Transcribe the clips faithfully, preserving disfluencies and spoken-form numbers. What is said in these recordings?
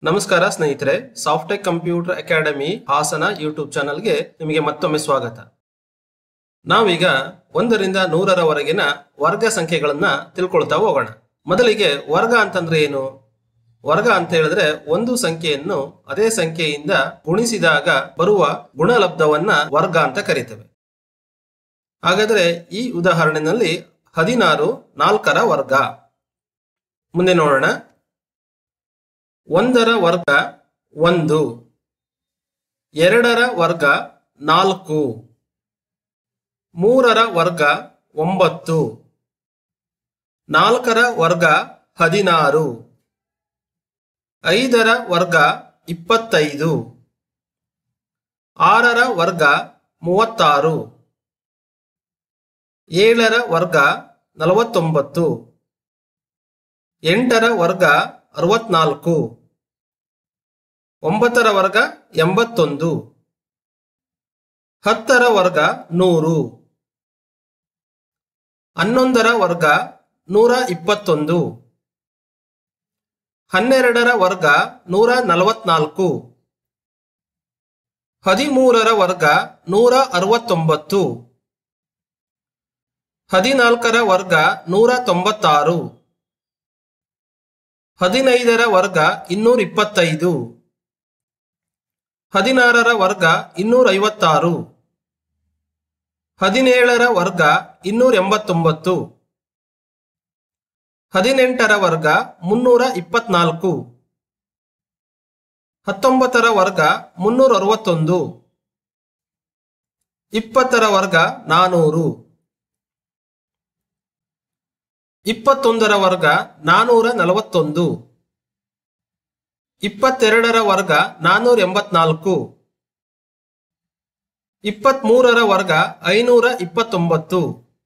ನಮಸ್ಕಾರ ಸ್ನೇಹಿತರೆ, Softech computer academy Hassan YouTube ಚಾನಲ್ಗೆ ನಿಮಗೆ ಮತ್ತೊಮ್ಮೆ ಸ್ವಾಗತ. ನಾವೀಗ ಒಂದರಿಂದ ನೂರರವರೆಗಿನ ವರ್ಗ ಸಂಖ್ಯೆಗಳನ್ನ ತಿಳ್ಕೊಳ್ತಾ ಹೋಗೋಣ. ಮೊದಲಿಗೆ ವರ್ಗ ಅಂತಂದ್ರೆ ಏನು? ವರ್ಗ ಅಂತ ಹೇಳಿದ್ರೆ ಒಂದು ಸಂಖ್ಯೆಯನ್ನು ಅದೇ ಸಂಖ್ಯೆಯಿಂದ ಗುಣಿಸಿದಾಗ ಬರುವ ಗುಣಲಬ್ಧವನ್ನ ವರ್ಗ ಅಂತ ಕರೀತೇವೆ. ಹಾಗಾದ್ರೆ ಈ ಉದಾಹರಣೆಯಲ್ಲಿ ಹದಿನಾರು ನಾಲ್ಕರ ವರ್ಗ. ಮುಂದೆ ನೋಡೋಣ. ಒಂದರ ವರ್ಗ ಒಂದು, ಎರಡರ ವರ್ಗ ನಾಲ್ಕು, ಮೂರರ ವರ್ಗ ಒಂಬತ್ತು, ನಾಲ್ಕರ ವರ್ಗ ಹದಿನಾರು, ಐದರ ವರ್ಗ ಇಪ್ಪತ್ತೈದು, ಆರರ ವರ್ಗ ಮೂವತ್ತಾರು, ಏಳರ ವರ್ಗ ನಲವತ್ತೊಂಬತ್ತು, ಎಂಟರ ವರ್ಗ ಅರವತ್ನಾಲ್ಕು, ಒಂಬತ್ತರ ವರ್ಗ ಎಂಬತ್ತೊಂದು, ಹತ್ತರ ವರ್ಗ ನೂರು, ಹನ್ನೊಂದರ ವರ್ಗ ನೂರ ಇಪ್ಪತ್ತೊಂದು, ಹನ್ನೆರಡರ ವರ್ಗ ನೂರ ನಲವತ್ನಾಲ್ಕು, ಹದಿಮೂರರ ವರ್ಗ ನೂರ ಅರವತ್ತೊಂಬತ್ತು, ಹದಿನಾಲ್ಕರ ವರ್ಗ ನೂರ ತೊಂಬತ್ತಾರು, ಹದಿನೈದರ ವರ್ಗ ಇನ್ನೂರ ಇಪ್ಪತ್ತೈದು, ಹದಿನಾರರ ವರ್ಗ ಇನ್ನೂರ ಐವತ್ತಾರು, ಹದಿನೇಳರ ವರ್ಗ ಇನ್ನೂರ ಎಂಬತ್ತೊಂಬತ್ತು, ಹದಿನೆಂಟರ ವರ್ಗ ಮುನ್ನೂರ ಇಪ್ಪತ್ನಾಲ್ಕು, ಹತ್ತೊಂಬತ್ತರ ವರ್ಗ ಮುನ್ನೂರ ಅರವತ್ತೊಂದು, ಇಪ್ಪತ್ತರ ವರ್ಗ ನಾನೂರು, ಇಪ್ಪತ್ತೊಂದರ ವರ್ಗ ನಾನೂರ ನಲವತ್ತೊಂದು, ಇಪ್ಪತ್ತೆರಡರ ವರ್ಗ ನಾನೂರ ಎಂಬತ್ನಾಲ್ಕು, ಇಪ್ಪತ್ಮೂರರ ವರ್ಗ ಐನೂರ ಇಪ್ಪತ್ತೊಂಬತ್ತು,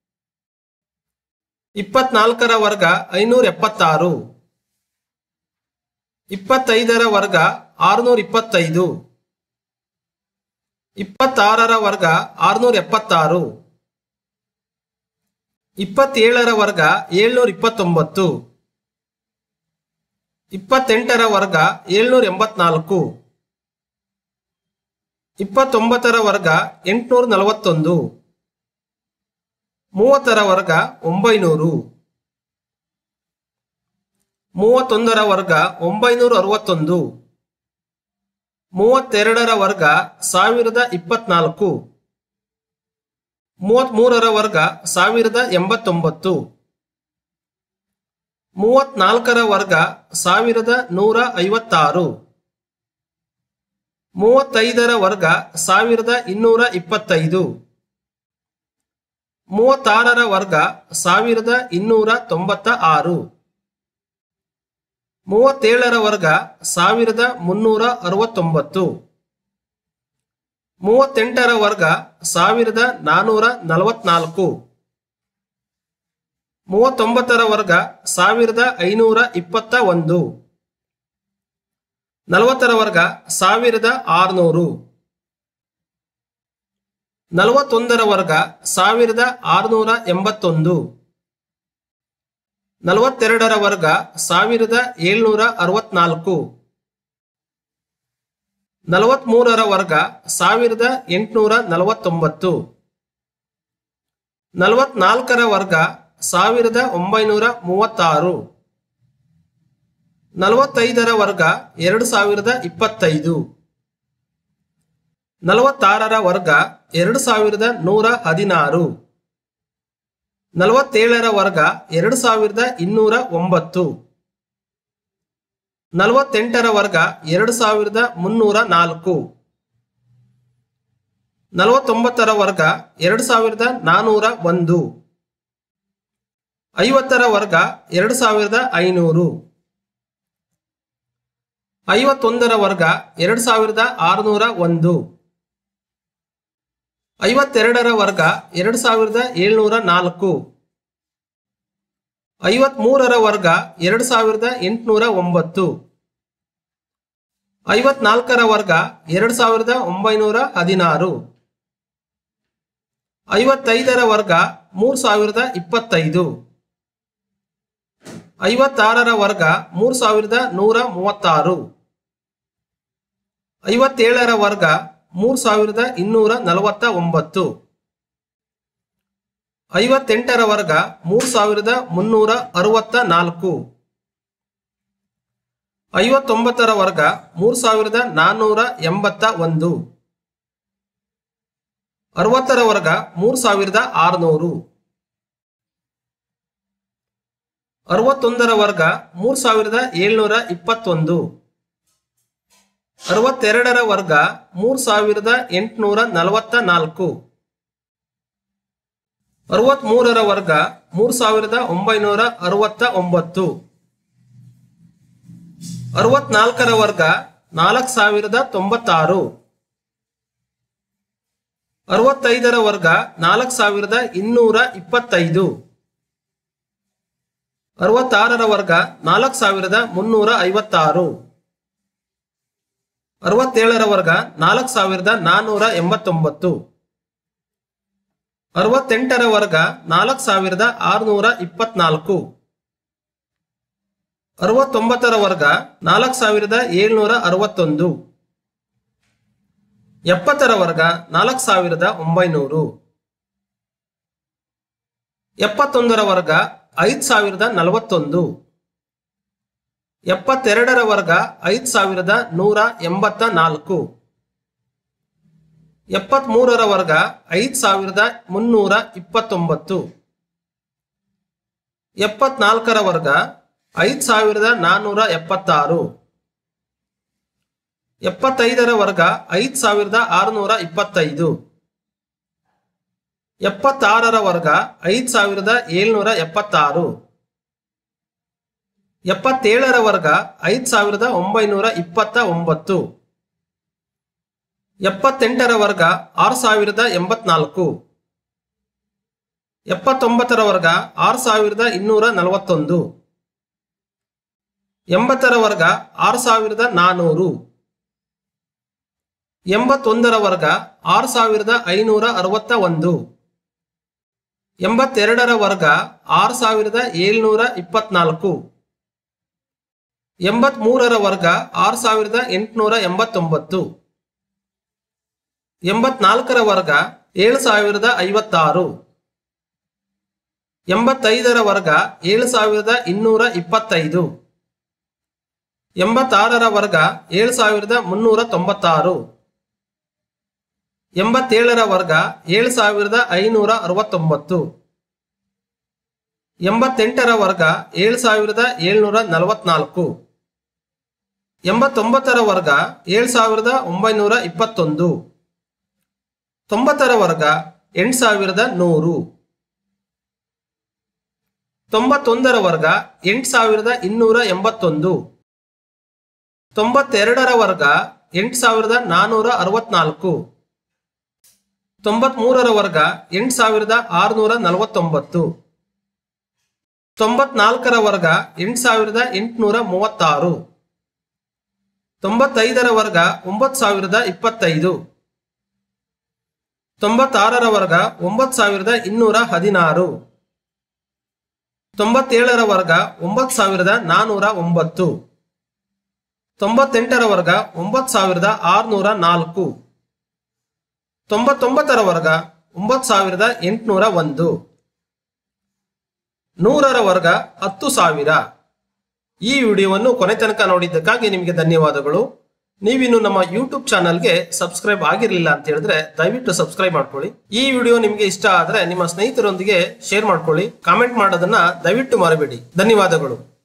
ಇಪ್ಪತ್ನಾಲ್ಕರ ವರ್ಗ ಐನೂರ ಎಪ್ಪತ್ತಾರು, ಇಪ್ಪತ್ತೈದರ ವರ್ಗ ಆರುನೂರ ಇಪ್ಪತ್ತೈದು, ಇಪ್ಪತ್ತಾರರ ವರ್ಗ ಆರುನೂರ ಎಪ್ಪತ್ತಾರು, ಇಪ್ಪತ್ತೇಳರ ವರ್ಗ ಏಳ್ನೂರ ಇಪ್ಪತ್ತೊಂಬತ್ತು, ಇಪ್ಪತ್ತೆಂಟರ ವರ್ಗ ಏಳ್ನೂರ ಎಂಬತ್ನಾಲ್ಕು, ಇಪ್ಪತ್ತೊಂಬತ್ತರ ವರ್ಗ ಎಂಟುನೂರ ನಲವತ್ತೊಂದು, ಮೂವತ್ತರ ವರ್ಗ ಒಂಬೈನೂರು, ಮೂವತ್ತೊಂದರ ವರ್ಗ ಒಂಬೈನೂರ ಅರವತ್ತೊಂದು, ಮೂವತ್ತೆರಡರ ವರ್ಗ ಸಾವಿರದ ಇಪ್ಪತ್ನಾಲ್ಕು, ಮೂವತ್ಮೂರರ ವರ್ಗ ಸಾವಿರದ ಎಂಬತ್ತೊಂಬತ್ತು, ಮೂವತ್ನಾಲ್ಕರ ವರ್ಗ ಸಾವಿರದ ನೂರ ಐವತ್ತಾರು, ಮೂವತ್ತೈದರ ವರ್ಗ ಸಾವಿರದ ಇನ್ನೂರ ಇಪ್ಪತ್ತೈದು, ಮೂವತ್ತಾರರ ವರ್ಗ ಸಾವಿರದ ಇನ್ನೂರ ತೊಂಬತ್ತ ಆರು, ಮೂವತ್ತೇಳರ ವರ್ಗ ಸಾವಿರದ ಮುನ್ನೂರ ಅರವತ್ತೊಂಬತ್ತು, ಮೂವತ್ತೆಂಟರ ವರ್ಗ ಸಾವಿರದ ನಾನೂರ ನಲವತ್ನಾಲ್ಕು, ಮೂವತ್ತೊಂಬತ್ತರ ವರ್ಗ ಸಾವಿರದ ಐನೂರ ಇಪ್ಪತ್ತ ಒಂದು, ನಲವತ್ತರ ವರ್ಗ ಸಾವಿರದ ಆರುನೂರು, ನಲವತ್ತೊಂದರ ವರ್ಗ ಸಾವಿರದ ಆರುನೂರ ಎಂಬತ್ತೊಂದು, ನಲವತ್ತೆರಡರ ವರ್ಗ ಸಾವಿರದ ಏಳ್ನೂರ ಅರವತ್ನಾಲ್ಕು, ನಲವತ್ಮೂರರ ವರ್ಗ ಸಾವಿರದ ಎಂಟುನೂರ ನಲವತ್ತೊಂಬತ್ತು, ನಲವತ್ನಾಲ್ಕರ ವರ್ಗ ಸಾವಿರದ ಒಂಬೈನೂರ ಮೂವತ್ತಾರು, ನಲವತ್ತೈದರ ವರ್ಗ ಎರಡು ಸಾವಿರದ ಇಪ್ಪತ್ತೈದು, ನಲವತ್ತಾರರ ವರ್ಗ ಎರಡು ಸಾವಿರದ ನೂರ ಹದಿನಾರು, ನಲವತ್ತೇಳರ ವರ್ಗ ಎರಡು ಸಾವಿರದ ಇನ್ನೂರ ಒಂಬತ್ತು, ನಲವತ್ತೆಂಟರ ವರ್ಗ ಎರಡು ಸಾವಿರದ ಮುನ್ನೂರ ನಾಲ್ಕು, ನಲವತ್ತೊಂಬತ್ತರ ವರ್ಗ ಎರಡು ಸಾವಿರದ ನಾನೂರ ಒಂದು, ಐವತ್ತರ ವರ್ಗ ಎರಡು ಸಾವಿರದ ಐನೂರು, ಐವತ್ತೊಂದರ ವರ್ಗ ಎರಡು ಸಾವಿರದ ಆರುನೂರ ಒಂದು, ಐವತ್ತೆರಡರ ವರ್ಗ ಎರಡು ಸಾವಿರದ ಏಳ್ನೂರ ನಾಲ್ಕು, ಐವತ್ಮೂರರ ವರ್ಗ ಎರಡು ಸಾವಿರದ ಎಂಟುನೂರ ಒಂಬತ್ತು, ಐವತ್ನಾಲ್ಕರ ವರ್ಗ ಎರಡು ಸಾವಿರದ ಒಂಬೈನೂರ ಹದಿನಾರು, ಐವತ್ತೈದರ ವರ್ಗ ಮೂರು ಸಾವಿರದ ಇಪ್ಪತ್ತೈದು, ಐವತ್ತಾರರ ವರ್ಗ ಮೂರು ಸಾವಿರದ ನೂರ ಮೂವತ್ತಾರು, ಐವತ್ತೇಳರ ವರ್ಗ ಮೂರ್ ಸಾವಿರದ ಇನ್ನೂರ ನಲವತ್ತ ಒಂಬತ್ತು. ಐವತ್ತೆಂಟರ ವರ್ಗ ಮೂರ್ ಸಾವಿರದ ಮುನ್ನೂರ ಅರವತ್ತ ನಾಲ್ಕು. ಐವತ್ತೊಂಬತ್ತರ ವರ್ಗ ಮೂರ್ ಸಾವಿರದ ನಾನ್ನೂರ ಎಂಬತ್ತ ಒಂದು. ಅರವತ್ತರ ವರ್ಗ ಮೂರ್ ಸಾವಿರದ ಆರುನೂರು. ಅರವತ್ತೊಂದರ ವರ್ಗ ಮೂರ್ ಸಾವಿರದ ಏಳ್ನೂರ ಇಪ್ಪತ್ತೊಂದು. ಅರವತ್ತೆರಡರ ವರ್ಗ ಮೂರ್ ಸಾವಿರದ ಎಂಟುನೂರ ನಲವತ್ತ ನಾಲ್ಕು. ಅರವತ್ ಮೂರರ ವರ್ಗ ಮೂರ್ ಸಾವಿರದ ಒಂಬೈನೂರ ಅರವತ್ತ ಒಂಬತ್ತು. ಅರವತ್ನಾಲ್ಕರ ವರ್ಗ ನಾಲ್ಕು ಸಾವಿರದ ತೊಂಬತ್ತಾರು. ಅರವತ್ತೈದರ ವರ್ಗ ನಾಲ್ಕು ಸಾವಿರದ ಇನ್ನೂರ ಇಪ್ಪತ್ತೈದು. ಅರವತ್ತಾರರ ವರ್ಗ ನಾಲ್ಕು ಸಾವಿರದ ಮುನ್ನೂರ ಐವತ್ತಾರು. ಅರವತ್ತೇಳರ ವರ್ಗ ನಾಲ್ಕು ಸಾವಿರದ ನಾನ್ನೂರ ಎಂಬತ್ತೊಂಬತ್ತು. ಅರವತ್ತೆಂಟರ ವರ್ಗ ನಾಲ್ಕು ಸಾವಿರದ ಆರುನೂರ ಇಪ್ಪತ್ನಾಲ್ಕು. ಅರವತ್ತೊಂಬತ್ತರ ವರ್ಗ ನಾಲ್ಕು ಸಾವಿರದ ಏಳ್ನೂರ ಅರವತ್ತೊಂದು. ಎಪ್ಪತ್ತರ ವರ್ಗ ನಾಲ್ಕು ಸಾವಿರದ ಒಂಬೈನೂರು. ಎಪ್ಪತ್ತೊಂದರ ವರ್ಗ ಐದು ಸಾವಿರದ ನಲವತ್ತೊಂದು. ಎಪ್ಪತ್ತೆರಡರ ವರ್ಗ ಐದು ಸಾವಿರದ ನೂರ ಎಂಬತ್ತ ನಾಲ್ಕು. ಎಪ್ಪತ್ತ್ ಮೂರರ ವರ್ಗ ಐದು ಸಾವಿರದ ಮುನ್ನೂರ ಇಪ್ಪತ್ತೊಂಬತ್ತು. ಎಪ್ಪತ್ನಾಲ್ಕರ ವರ್ಗ ಐದು ಸಾವಿರದ ನಾನ್ನೂರ ಎಪ್ಪತ್ತಾರು. ಎಪ್ಪತ್ತೈದರ ವರ್ಗ ಐದು ಸಾವಿರದ ಆರುನೂರ ಇಪ್ಪತ್ತೈದು. ಎಪ್ಪತ್ತಾರರ ವರ್ಗ ಐದು ಸಾವಿರದ ಏಳ್ನೂರ ಎಪ್ಪತ್ತಾರು. ಎಪ್ಪತ್ತೇಳರ ವರ್ಗ ಐದು ಸಾವಿರದ ಒಂಬೈನೂರ ಇಪ್ಪತ್ತ ಒಂಬತ್ತು. ಎಪ್ಪತ್ತೆಂಟರ ವರ್ಗ ಆರು ಸಾವಿರದ ಎಂಬತ್ನಾಲ್ಕು. ಎಪ್ಪತ್ತೊಂಬತ್ತರ ವರ್ಗ ಆರು ಸಾವಿರದ ಇನ್ನೂರ ನಲವತ್ತೊಂದು. ಎಂಬತ್ತರ ವರ್ಗ ಆರು ಸಾವಿರದ ನಾನೂರು. ಎಂಬತ್ತೊಂದರ ವರ್ಗ ಆರು ಸಾವಿರದ ಐನೂರ ಅರವತ್ತ ಒಂದು. ಎಂಬತ್ತೆರಡರ ವರ್ಗ ಆರು ಸಾವಿರದ ಏಳ್ನೂರ ಇಪ್ಪತ್ನಾಲ್ಕು. ಎಂಬತ್ ಮೂರರ ವರ್ಗ ಆರು ಸಾವಿರದ ಎಂಟುನೂರ ಎಂಬತ್ತೊಂಬತ್ತು. ಎಂಬತ್ನಾಲ್ಕರ ವರ್ಗ ಏಳು ಸಾವಿರದ ಐವತ್ತಾರು. ಎಂಬತ್ತೈದರ ವರ್ಗ ಏಳು ಸಾವಿರದ ಇನ್ನೂರ ಇಪ್ಪತ್ತೈದು. ಎಂಬತ್ತಾರರ ವರ್ಗ ಏಳು ಸಾವಿರದ ಮುನ್ನೂರ ತೊಂಬತ್ತಾರು. ಎಂಬತ್ತೇಳರ ವರ್ಗ ಏಳು ಸಾವಿರದ ಐನೂರ ಅರವತ್ತೊಂಬತ್ತು. ಎಂಬತ್ತೆಂಟರ ವರ್ಗ ಏಳು ಸಾವಿರದ ಏಳ್ನೂರ ನಲವತ್ನಾಲ್ಕು. ಎಂಬತ್ತೊಂಬತ್ತರ ವರ್ಗ ಏಳು ಸಾವಿರದ ಒಂಬೈನೂರ ಇಪ್ಪತ್ತೊಂದು. ತೊಂಬತ್ತರ ವರ್ಗ ಎಂಟು ಸಾವಿರದ ನೂರು. ತೊಂಬತ್ತೊಂದರ ವರ್ಗ ಎಂಟು ಸಾವಿರದ ಇನ್ನೂರ ಎಂಬತ್ತೊಂದು. ತೊಂಬತ್ತೆರಡರ ವರ್ಗ ಎಂಟು ಸಾವಿರದ ನಾನ್ನೂರ ಅರವತ್ನಾಲ್ಕು. ತೊಂಬತ್ ಮೂರರ ವರ್ಗ ಎಂಟು ಸಾವಿರದ ಆರುನೂರ ನಲವತ್ತೊಂಬತ್ತು. ತೊಂಬತ್ನಾಲ್ಕರ ವರ್ಗ ಎಂಟು ಸಾವಿರದ ಎಂಟುನೂರ ಮೂವತ್ತಾರು. ತೊಂಬತ್ತೈದರ ವರ್ಗ ಒಂಬತ್ತು ಸಾವಿರದ ಇಪ್ಪತ್ತೈದು. ತೊಂಬತ್ತಾರರ ವರ್ಗ ಒಂಬತ್ತು ಸಾವಿರದ ಇನ್ನೂರ ಹದಿನಾರು. ತೊಂಬತ್ತೇಳರ ವರ್ಗ ಒಂಬತ್ತು ಸಾವಿರದ ನಾನ್ನೂರ ಒಂಬತ್ತು. ತೊಂಬತ್ತೆಂಟರ ವರ್ಗ ಒಂಬತ್ತು ಸಾವಿರದ ಆರುನೂರ ನಾಲ್ಕು. ತೊಂಬತ್ತೊಂಬತ್ತರ ವರ್ಗ ಒಂಬತ್ತು ಸಾವಿರದ ಎಂಟುನೂರ ಒಂದು. ನೂರರ ವರ್ಗ ಹತ್ತು ಸಾವಿರ. ಈ ವಿಡಿಯೋವನ್ನು ಕೊನೆ ತನಕ ನೋಡಿದ್ದಕ್ಕಾಗಿ ನಿಮಗೆ ಧನ್ಯವಾದಗಳು. ನೀವಿನ್ನು ನಮ್ಮ ಯೂಟ್ಯೂಬ್ ಚಾನಲ್ಗೆ ಸಬ್ಸ್ಕ್ರೈಬ್ ಆಗಿರಲಿಲ್ಲ ಅಂತ ಹೇಳಿದ್ರೆ ದಯವಿಟ್ಟು ಸಬ್ಸ್ಕ್ರೈಬ್ ಮಾಡ್ಕೊಳ್ಳಿ. ಈ ವಿಡಿಯೋ ನಿಮಗೆ ಇಷ್ಟ ಆದ್ರೆ ನಿಮ್ಮ ಸ್ನೇಹಿತರೊಂದಿಗೆ ಶೇರ್ ಮಾಡ್ಕೊಳ್ಳಿ. ಕಾಮೆಂಟ್ ಮಾಡೋದನ್ನ ದಯವಿಟ್ಟು ಮರಿಬೇಡಿ. ಧನ್ಯವಾದಗಳು.